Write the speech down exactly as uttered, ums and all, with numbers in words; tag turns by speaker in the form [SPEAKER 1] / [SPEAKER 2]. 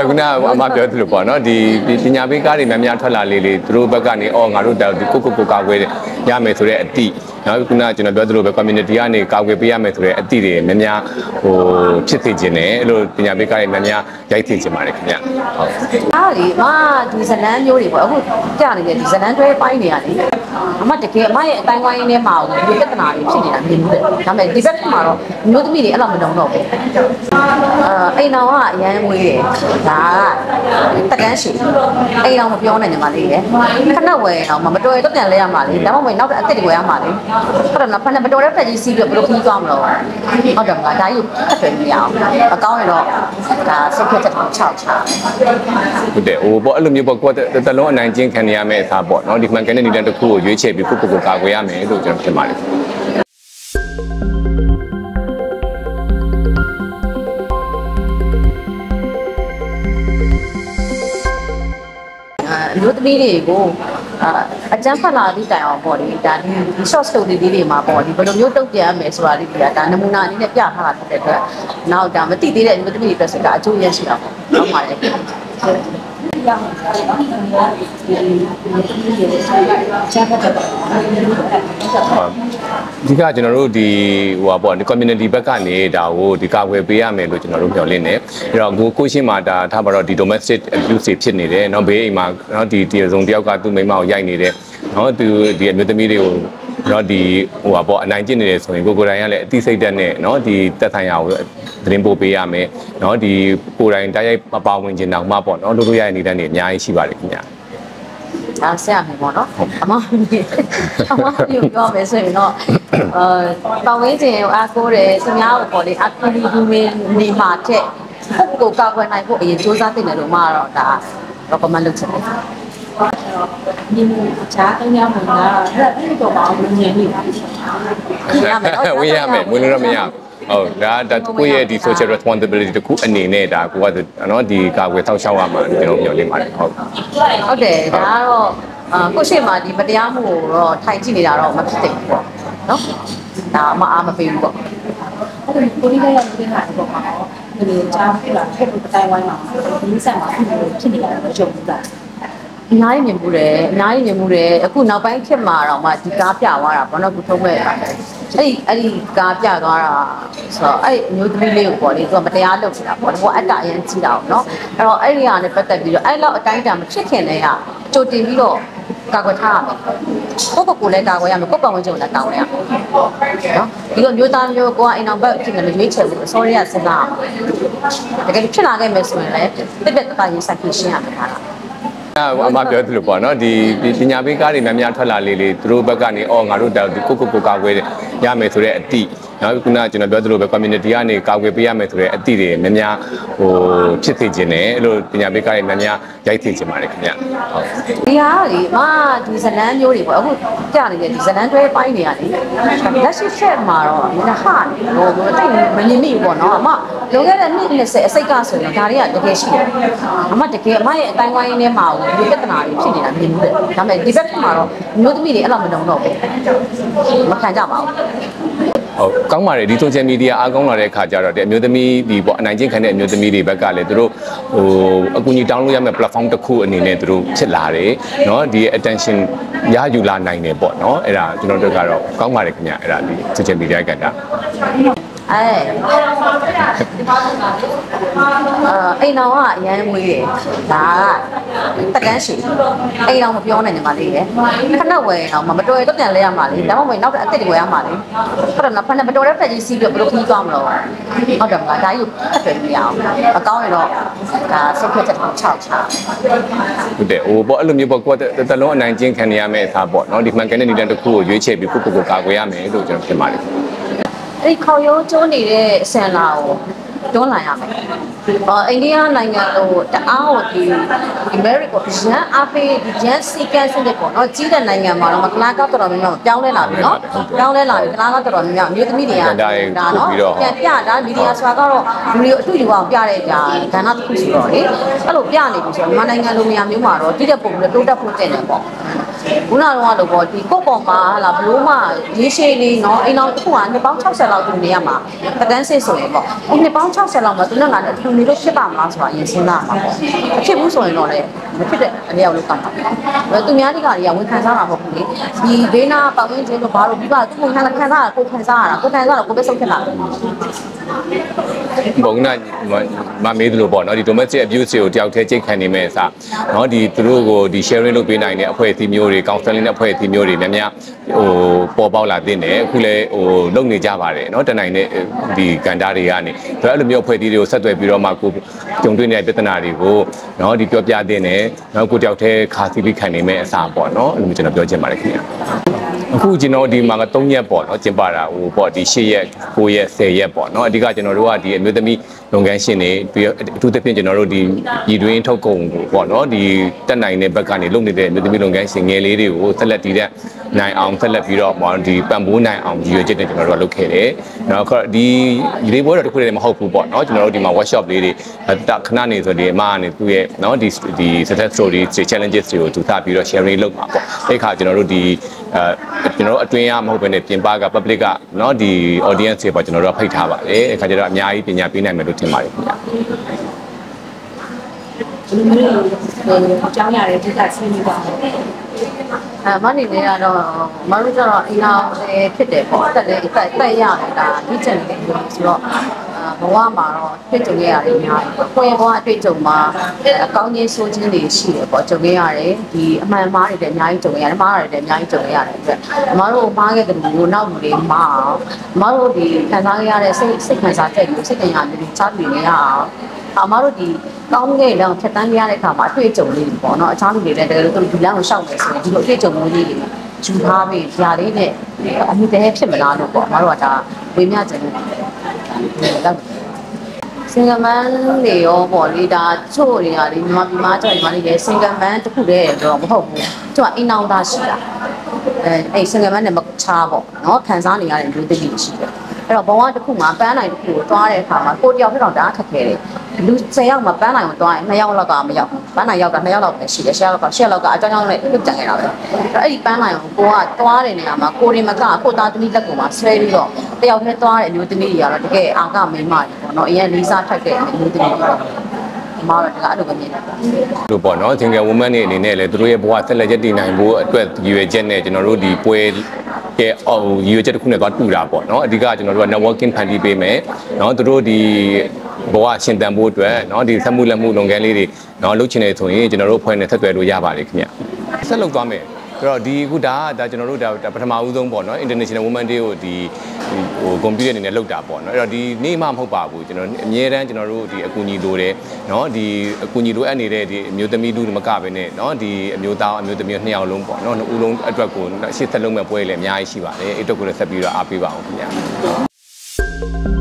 [SPEAKER 1] ခုနကအမပြောသလိုပေါ့နော်ဒီပညာပေးကားတွေများများထွက်လာလေလေသူတို့ဘက်ကနေအော်ငါတို့ဒီကိုကိုကိုကာကွယ်ရမယ်ဆိုတဲ့အတိနောက်ခုနကကျွန်တော်ပြောသလိုပဲ community ကနေကာကွယ်ပေးရမယ်ဆိုတဲ့အတိတွေများများဟိုဖြစ်သိခြင်းနဲ့အဲ့လိုပညာပေးကားတွေများများရိုက်သိခြင်းပါတယ်ခင်ဗျဟုတ်
[SPEAKER 2] အားလေအမဒီဇလန်းမျိုးတွေပေါ့အခုကြာနေတဲ့ဒီဇလန်းတွဲပိုင်းတွေကနေအမတကယ်အမရဲ့အတိုင်းဝိုင်းထဲမှာဒီပြဿနာတွေဖြစ်နေတာမြင်လို့ဒါပေမဲ့ဒီဘက်မှာတော့မျိုးသမီးတွေအဲ့လိုမတုံတော့ဘူးအာအိမ်တော်ကအရန်မွေးတယ်ဒါကတကန်းရှိအိမ်တော်မပြောနိုင်ကြပါလေခဏဝယ်အောင်မတော်ရတော့ပြန်လဲရမှာလေဒါမှမဟုတ်နောက်အစ်စ်တွေဝယ်ရမှာလေဟုတ်တယ်နော်ဖက်မတော်တဲ့ဖက်ကြီးစီးပြီးဘယ်လိုခီးသွားမလို့ဟုတ်တယ်မလားဒါကြီးဖက်တယ်မရအောင်အကောင်းရင်တော့ဒါစိတ်ဖြတ်ချက်ကိုခြောက်ချ
[SPEAKER 1] ဟုတ်တယ်ဟိုပေါ့အဲ့လိုမျိုးပေါ့ကိုယ်တလုံးအနိုင်ကျင့်ခံရမယ့်အစားပေါ့နော်ဒီမှန်ကန်တဲ့နေတဲ့တစ်ခုကိုရွေးချယ်ပြီးကိုကိုကိုကာကွယ်ရမယ်လို့ကျွန်တော်ထင်ပါတယ်
[SPEAKER 2] မျိုးသမီးတွေကိုအကျန်းဖတ်လာပြီးတိုင်အောင်ပေါ့လေဒါဒီ short story လေးတွေမှာပေါ့ဒီဘယ်လိုမျိုးတုတ်ပြန်ရမယ်ဆိုတာလေးတွေကဒါနမူနာအနေနဲ့ပြထားတာဖြစ်တဲ့အတွက်နောက်ဒါမသိသေးတဲ့မျိုးသမီးတွေအတွက်ဆိုကအကျိုးရရှိတာပေါ့ဟုတ်ပါတယ်ရအောင်ဒီ
[SPEAKER 1] ကကျွန်တော်တို့ဒီဟိုပါပေါ့ဒီ community ဘက်ကနေဒါကိုဒီကာကွယ်ပေးရမယ်လို့ကျွန်တော်တို့ပြောလင်းနေအဲ့တော့ကိုကိုရှင်းမှာဒါထားပါတော့ဒီ domestic abuse ဖြစ်နေတယ်เนาะဘေးအိမ်မှာเนาะဒီဒီစုံတယောက်ကသူ့မိန်းမကိုရိုက်နေတယ်เนาะသူဒီအမျိုးသမီးတွေကိုတော့ဒီဟိုပါပေါ့အနိုင်ကျင့်နေတယ်ဆိုရင်ကိုကိုတိုင်ကလည်းအသိစိတ်သက်နဲ့เนาะဒီတက်ဆိုင်ရာကိုသတင်းပို့ပေးရမယ်เนาะဒီကိုတိုင်တိုက်ရိုက်ပါဝင်ခြင်းတောင်မှပေါ့เนาะလို့လို့ရတဲ့နေတဲ့နေအများကြီးရှိပါတယ်ခင်ဗျာ
[SPEAKER 2] ဒါဆက်ရမယ်ပေါ့နော်အမအမပြောပြောမယ်ဆိုရင်တော့အဲပဝင်းကျင်ကိုအားကိုးတယ်သူများကိုပေါ့လေအခရီးဒီမင်းနေမှာတဲ့ကိုကောက်ွယ်နိုင်ဖို့အရင်စူးစမ်းတင်တယ်လို့မှတော့ဒါ recommend လုပ်ချင်တယ်ဒီချားတော့ညမှာတော့အဲ့ဒီတော့မအောင်မြင်နေပါ
[SPEAKER 1] ဘူးဝင်ရမယ်ဝင်လို့တော့မရဟုတ်ဒါဒါကိုယ့်ရဲ့ဒီ social responsibility တခုအနေနဲ့ဒါကိုကနော်ဒီကာကွယ်ထောက်ရှောက်ရမှာကျွန်တော်ပြောနေပါတယ်ဟုတ်
[SPEAKER 2] ဟုတ်တယ်ဒါကတော့ကိုရှိမှဒီမတရားမှုကိုတော့ထိုင်ကြည့်နေတာတော့မဖြစ်သင့်ဘူးပေါ့နော်ဒါမှအားမပေးဘူးပေါ့အဲ့ဒီကိုလေးလေးရနေတဲ့ဟာပေါ့မှာဒီလိုကြားပြလာဖြစ်လို့တိုင်ဝမ်မှာဒီဆက်မှာဖြစ်နေတာတော့ကြုံဘူးလားအများကြီးမြင်မှုတယ်အများကြီးမြင်မှုတယ်အခုနောက်ပိုင်းဖြစ်မှာတော့မှဒီကားပြသွားတာဘာလို့ခုထုံးမဲ့အဲ့ဒီအဲ့ဒီကားပြသွားတာဆိုတော့အဲ့အမျိုးသမီးလေးကိုပေါ့လေသူကမတရားလုပ်နေတာပေါ့ဘောအတ္တအရင်ကြီးတာပေါ့နော်အဲ့တော့အဲ့ဒီဟာနဲ့ပတ်သက်ပြီးတော့အဲ့လောက်အတိုင်းအတာမဖြစ်ခင်တည်းကကြိုတင်ပြီးတော့ကာကွယ်ထားရမယ်ကိုယ့်ဘက်ကိုလည်းကာကွယ်ရမယ်ကိုယ့်ပတ်ဝန်းကျင်ကိုလည်းကာကွယ်ရမယ်နော်ဒီလိုမျိုးသားမျိုးကိုကအိမ်အောင်ဘက်ဖြစ်နေမရွေးချယ်ဘူး sorry ရစဉ်းစားတကယ်ဖြစ်လာခဲ့မယ်ဆိုရင်လည်းပြက်ပြက်သားသားရေးဆက်ပြီးရှင်းရမှာလား
[SPEAKER 1] အမပြောသလိုပေါ့နော်ဒီပညာပေးကားတွေများများထွက်လာလေလေသူတို့ဘက်ကနေအော်ငါတို့ဒီကိုကိုကိုကာကွယ်ရမယ်ဆိုတဲ့အတိနောက်ခုနကကျွန်တော်ပြောသလိုပဲ community ကနေကာကွယ်ပေးရမယ်ဆိုတဲ့အတိတွေများများဟိုဖြစ်သိခြင်းနဲ့အဲ့လိုပညာပေးကားတွေများများရိုက်သိခြင်းပါတယ်ခင်ဗျဟုတ်
[SPEAKER 2] ဒီဟာလေအမဒီဇလန်းမျိုးတွေပေါ့အခုကြာနေတဲ့ဒီဇလန်းတွဲပိုင်းတွေကနေလက်ရှိဆက်မှာတော့မနဟာဟိုတိတ်မမြင်မိဘူးပေါ့နော်အမလွန်ခဲ့တဲ့နှစ်နှစ်ဆယ်အစိတ်ကဆိုရင်ဒါတွေကတကယ်ရှိတယ်အမတကယ်အမရဲ့အတိုင်းဝိုင်းထဲမှာဒီပြဿနာတွေဖြစ်နေတာမြင်လို့ဒါပေမဲ့ဒီဘက်မှာတော့မျိုးသမီးတွေအဲ့လိုမတုံတော့ဘူးမခံကြပါဘူး
[SPEAKER 1] ဟုတ်ကောင်းပါတယ်ဒီ social media အားကောင်းလာတဲ့အခါကျတော့တဲ့အမျိုးသမီးဒီပေါ့အနိုင်ကျင့်ခံတဲ့အမျိုးသမီးတွေဘက်ကလည်းသူတို့ဟိုအကူအညီတောင်းလို့ရမယ့် platform တစ်ခုအနေနဲ့သူတို့ဖြစ်လာတယ်เนาะဒီ attention ရယူလာနိုင်တယ်ပေါ့เนาะအဲ့ဒါကျွန်တော်တို့ကတော့ကောင်းပါတယ်ခင်ဗျအဲ့ဒါဒီ social media ကတာ
[SPEAKER 2] အဲအိမ်တော်ကအရန်မွေးတယ်ဒါကတကန်းရှိအိမ်တော်မပြောနိုင်ကြပါလေခဏဝယ်အောင်မတော်ရတော့ပြန်လဲရမှာလေဒါမှမဟုတ်နောက်အစ်စ်တွေဝယ်ရမှာလေဟုတ်တယ်နော်ဖက်မတော်တဲ့ဖက်ကြီးစီးပြီးဘယ်လိုခီးသွားမလို့ဟုတ်တယ်မလားဒါကြီးဖက်တယ်မရအောင်အကောင်းရင်တော့ဒါစိတ်ဖြတ်ချက်ကိုခြောက်ချ
[SPEAKER 1] ဟုတ်တယ်ဟိုပေါ့အဲ့လိုမျိုးပေါ့ကိုယ်တလုံးအနိုင်ကျင့်ခံရမယ့်အစားပေါ့နော်ဒီမှန်ကန်တဲ့နေတဲ့တစ်ခုကိုရွေးချယ်ပြီးကိုကိုကိုကာကွယ်ရမယ်လို့ကျွန်တော်ပြင်ပါတယ်
[SPEAKER 2] အဲ့ဒီခေါ်ရိုးကျိုးနေတဲ့အစံလာကိုတွန်းလာရမယ်။အော်အိန္ဒိယနိုင်ငံကိုတအားကိုဒီအမေရိကန်ကိုရန်အားပေးဒီရန်စီကန်စတဲ့ပေါ့နော်ကြီးတဲ့နိုင်ငံမှာတော့ကလာကတော်တော်များများပြောင်းလဲလာပြီနော်။ပြောင်းလဲလာပြီကလာကတော်တော်များများမြို့သမီးတွေကဒါနော်ပြန်ပြတာမီဒီယာဆိုတာကတော့လူတွေအထူးယူအောင်ပြတဲ့ကြာကဏ္ဍတစ်ခုရှိတော့လေအဲ့လိုပြနေပြီဆိုတော့မြန်မာနိုင်ငံလိုနေရာမျိုးမှာတော့တိတက်ပုံနဲ့တိုးတက်ဖို့တင်တယ်ပေါ့။ခုနကတော့လို့ပေါ့ဒီကိုပေါ်မှာဟာလာဘလို့မှရေးရှိလေးနော်အိမ်တော်တစ်ခုကနှစ်ပေါင်း၆၀လောက်တူနေရမှာတကန်းစစ်ဆိုရင်ပေါ့အဲ့နှစ်ပေါင်း၆၀လောက်မှာသူနဲ့ငါနဲ့အတူနေလို့ဖြစ်ပါမလားဆိုတာရင်စဉ်းစားမှာပေါ့မဖြစ်ဘူးဆိုရင်တော့လေမဖြစ်တဲ့အလျောက်လို့ကတ်ပါပဲသူများတွေကတွေကဝန်ခံစားတာမဟုတ်ဘူးလေဒီဘေးနာပတ်ဝန်းကျင်တို့ဘာလို့ပြီးပါသူကခံခံစားတာကိုခံစားရတာကိုခံစားတော့ကိုပဲဆုံးဖြစ်လာတယ်
[SPEAKER 1] ဘုံနာမမေးသလိုပေါ့နော်ဒီ domestic abuse ကိုတယောက်တည်းချိန်ခံနေမဲ့အစားနော်ဒီသူတို့ကိုဒီ sharing လုပ်ပေးနိုင်တဲ့အဖွဲ့အစည်းမျိုးတွေ counseling တဲ့အဖွဲ့အစည်းမျိုးတွေများများဟိုပေါ်ပေါက်လာတဲ့နဲ့အခုလည်းဟိုလုပ်နေကြပါတယ်နော်တနိုင်တဲ့ဒီကန်တာတွေကနေဒါအဲ့လိုမျိုးအဖွဲ့အစည်းတွေကိုဆက်သွယ်ပြီးတော့မှကိုကြုံတွေ့နေတဲ့ပြဿနာတွေကိုနော်ဒီပြောပြတဲ့နဲ့နော်ကိုတယောက်တည်းခါစီပြီးခံနေမဲ့အစားပေါ့နော်အဲ့လိုမျိုးကျွန်တော်ပြောချင်ပါတယ်ခင်ဗျာအခုကျွန်တော်ဒီမှာက၃ရက်ပေါ့နော်ကျင်းပတာဟိုပေါ့ဒီ၈ရက်၉ရက်၁၀ရက်ပေါ့နော်အဓိကကျွန်တော်တို့ကဒီအမျိုးသမီးလုပ်ငန်းရှင်တွေပြီးအထူးသဖြင့်ကျွန်တော်တို့ဒီရည်တွင်းထုတ်ကုန်ကိုပေါ့နော်ဒီတက်နိုင်တဲ့ဘက်ကနေလုပ်နေတဲ့အမျိုးသမီးလုပ်ငန်းရှင်ငယ်လေးတွေကိုဆက်လက်တည်တဲ့နိုင်အောင်ဆက်လက်ပြီးတော့ဒီပံ့ပိုးနိုင်အောင်ရည်ရွယ်ချက်နဲ့ကျွန်တော်တို့ကလုပ်ခဲ့တယ်။နောက်ဒီဒီပွဲတော်တစ်ခုတည်းမဟုတ်ဘူးပေါ့နော်ကျွန်တော်တို့ဒီမှာ workshop လေးတွေခဏနေဆိုဒီအမကနေသူ့ရဲ့နော်ဒီဒီ success story challenges တွေကိုသူသပြီးတော့ sharing လုပ်မှာပေါ့။အဲ့ခါကျွန်တော်တို့ဒီအဲကျွန်တော်တို့အတွင်းရမဟုတ်ဘဲနဲ့ပြင်ပက public ကနော်ဒီ audience တွေပေါ့ကျွန်တော်တို့ဖိတ်ထားပါတယ်။အဲ့ခါကျတော့အများကြီးပညာပေးနိုင်မယ်လို့ထင်ပါတယ်ခင်ဗျာ။
[SPEAKER 3] ဒီလိုမျိုးအကြောင်းအရာတွေတိကျဆွေးနွေးပါမယ်
[SPEAKER 2] အဲမနေနေကတော့မတို့ကျတော့အိမ်အောင်လည်းဖြစ်တယ်ပေါ့တက်လည်းတက်တက်ရတယ်ဒါဒီချက်လေးဆိုတော့ဘဝမှာတော့တွေ့ကြုံရရတယ်အများကြီးပေါ့ကိုယ့်ရဲ့ဘဝအတွေ့အကြုံမှာအကောင်းကြီးဆိုးခြင်းတွေရှိတယ်ပေါ့ကြုံရရတယ်ဒီအမှန်မှားတွေလည်းအများကြီးကြုံရတယ်မှားတယ်လည်းအများကြီးကြုံရတယ်အတွက်မတို့မှားခဲ့တဲ့လူကိုနောက်လူတွေမှားအောင်မတို့ဒီခံစားရတဲ့စိတ်စိတ်ခံစားချက်ကိုစိတ်ဉာဏ်တွေချပြီးနေရအောင်အမတို့ဒီကောင်းကင်လောင်ဖြတ်တန်းရတဲ့အခါမှာအတွေ့အကြုံလေးပေါ့နော်အခြားလူတွေလည်းတကယ်လို့သူဒီလမ်းကိုရှောက်နေဆိုရင်ဒီလိုအတွေ့အကြုံမျိုးလေးတွေယူထားပြီးဓာလေးနဲ့အမှုတည်းဖြစ်မလားလို့ပေါ့အမတို့ကဒါဝေမျှခြင်းလို့တော့စင်ကမန်းတွေရောပေါ့လေဒါချို့တွေကလေမြန်မာပြည်မှာကြောက်ညီမလေးလည်းစင်ကမန်းတစ်ခုတည်းတော့မဟုတ်ဘူးသူကအိမ်အောင်သားရှိတာအဲအဲ့စင်ကမန်းနဲ့မချားပေါ့နော်ခံစားနေရတဲ့လူတွေရှိတယ်အဲ့တော့ဘဝတစ်ခုမှာပန်းနိုင်တစ်ခုကိုတွားတဲ့အခါမှာကိုတယောက်တစ်ယောက်တအားခက်ခဲတယ်လူ၁၀ယောက်မှာပန်းနိုင်ကိုတွားရင်၂ယောက်လောက်ကမရောက်ပန်းနိုင်ယောက်က၂ယောက်လောက်ပဲရှိတယ်၈ယောက်က၈ယောက်လောက်ကအကြောင်းကြောင့်လည်းပြုတ်ကြံခဲ့တာပဲအဲ့တော့အဲ့ဒီပန်းနိုင်ကိုကိုကတွားတဲ့နေရာမှာကိုရင်မကကိုသားသမီးလက်ကိုမှဆွဲပြီးတော့တယောက်တည်းတွားတဲ့အမျိုးသမီးတွေကတော့တကယ်အာကမိန်းမတွေပေါ့နော်အရင်လေးစားထိုက်တဲ့အမျိုးသမီးတွေမာတော့တကအဲ့လိုပဲမြင်တယ်
[SPEAKER 1] လို့ပေါ့နော် single woman တွေအနေနဲ့လည်းသူတို့ရဲ့ဘဝဆက်လက်ရည်တည်နိုင်ဖို့အတွက်ရည်ရွယ်ချက်နဲ့ကျွန်တော်တို့ဒီပွဲရဲ့ဟိုရည်ရွယ်ချက်တစ်ခုနဲ့သွားတူတာပေါ့နော်အဓိကကျွန်တော်တို့က networking ဖန်တီးပေးမယ်နော်သူတို့ဒီဘဝရှင်သန်ဖို့အတွက်နော်ဒီဆက်မှုလက်မှုလုပ်ငန်းလေးတွေနော်လုပ်ချင်တယ်ဆိုရင်ကျွန်တော်တို့အဖွဲ့နဲ့ဆက်သွယ်လို့ရပါတယ်ခင်ဗျဆက်လုပ်သွားမယ်အဲ့တော့ဒီအခုဒါဒါကျွန်တော်တို့ဒါပထမဦးဆုံးပေါ့နော် International Women Day ကိုဒီဟိုကွန်ပျူတာအနေနဲ့လုပ်တာပေါ့နော်အဲ့တော့ဒီနေ့မှမဟုတ်ပါဘူးကျွန်တော်အများတန်းကျွန်တော်တို့ဒီအကူအညီလိုတယ်နော်ဒီအကူအညီလိုအပ်နေတဲ့ဒီအမျိုးသမီးတို့မကပဲနဲ့နော်ဒီအမျိုးသားအမျိုးသမီးနှစ်ယောက်လုံးပေါ့နော်နှစ်ဦးလုံးအတွက်ကိုရှေ့ဆက်လုံးမဲ့ပွဲလည်းအများကြီးရှိပါတယ်အဲ့အတွက်ကိုလည်းဆက်ပြီးတော့အားပေးပါအောင်ခင်ဗျာ